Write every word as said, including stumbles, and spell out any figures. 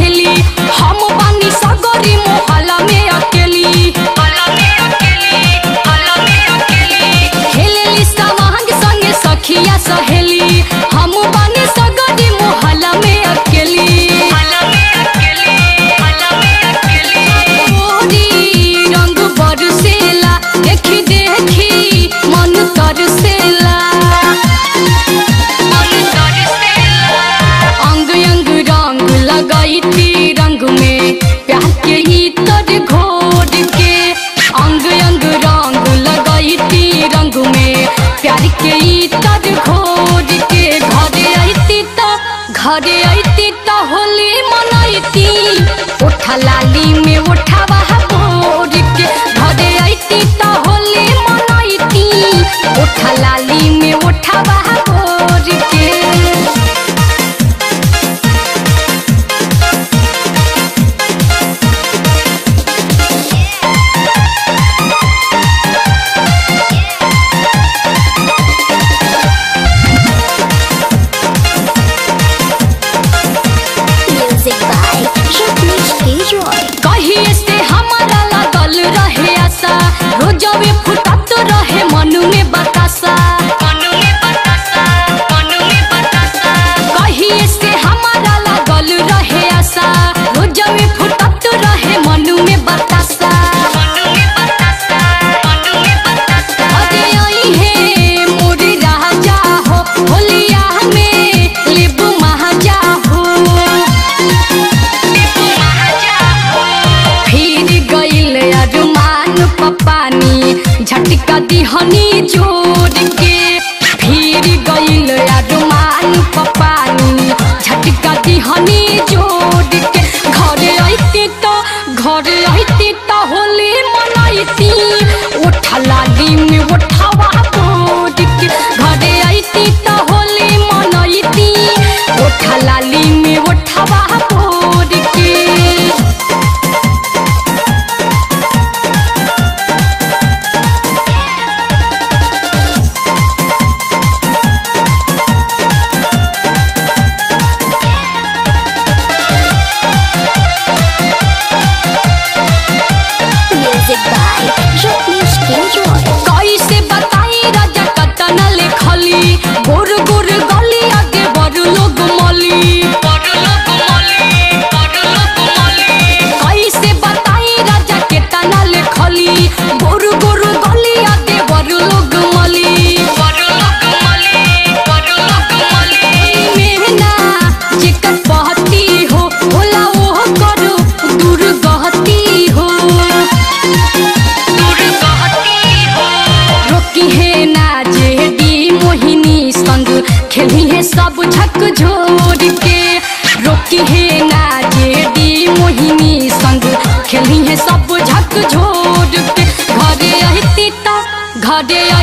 सहेली हम बानी सगरी मोहल्ला में अकेली खेलेली समांग संगे सखिया सहेली हम बानी सगरी मोहल्ला में अकेली रंग बरसेला देखी देखी मन तरसेला अंग अंग रंग लगाई रंग में प्यार के इतर घोर के अंग अंग रंग लगाई रंग में प्यार के इतर घोर के घरे आईती तो घरे आईती तो होली मनाईती उठा लाली में उठावा बोर के घरे आईती तो होली मनाईती उठा लाली में उठावा बोर के कहिए से हमारा लागल रहे आशा रोजवे फुटत रहे मन में बतासा कहिए से हमारा लागल रहे आशा रोजवे फुटत रहे मन में बतासा अरे आई है मोर राजा हो होलिया में लेबू महाजा हो अरमान पपानी झटका दिहनी जोड़ के फिर गईल अरमान पपानी झटका दिहनी जोड़ के घरे आईती तो घरे आईती तो होली मनाईती उठा लाली में उठावा बोर के घरे आईती तो होली मनाईती उठा लाली में उठावा बोर के कैसे बताई राजा कतना लिखली गोर गोर गली आगे बड़ लोग मली कैसे बताई राजा केतना लिखली गोर गोर गली आगे बड़ लोग मली मेहना जेकर पहती हो होला वो करो दूर गहती हो रोकी है ना जेडी मोहिनी संग खेली है सब झक झोर के रोकी है ना जेडी मोहिनी संग खेली है सब झक झोर के घरे आईती तो घरे